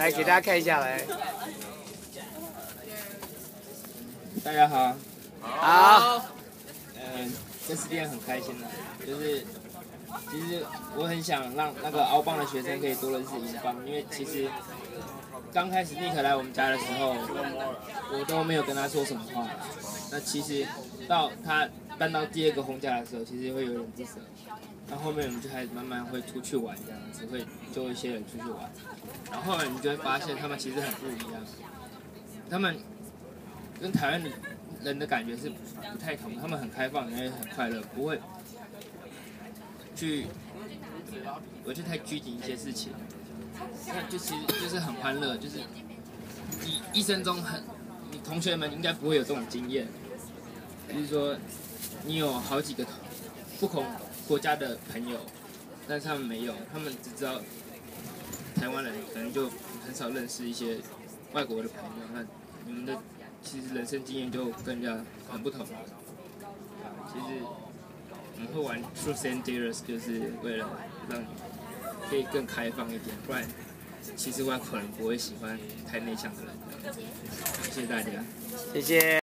来给大家看一下来。 大家好。 好。 这次练很开心的，就是其实我很想让那个凹棒的学生可以多认识银棒，因为其实刚开始尼克来我们家的时候，我都没有跟他说什么话。那其实到他搬到第2个轰架的时候，其实会有点不舍。那后面我们就开始慢慢会出去玩这样子，会揪一些人出去玩。然后后来你就会发现他们其实很不一样，他们跟台湾人的感觉是不太同，他们很开放，也很快乐，不会去太拘谨一些事情。那就其实就是很欢乐，就是你一生中你同学们应该不会有这种经验，就是说你有好几个不同国家的朋友，但是他们没有，他们只知道台湾人，可能就很少认识一些外国的朋友。那你们的其实人生经验就跟人家很不同。其实我们会玩 Truth and Dares 就是为了让你可以更开放一点，不然其实外国人不会喜欢太内向的人。谢谢大家， 谢谢。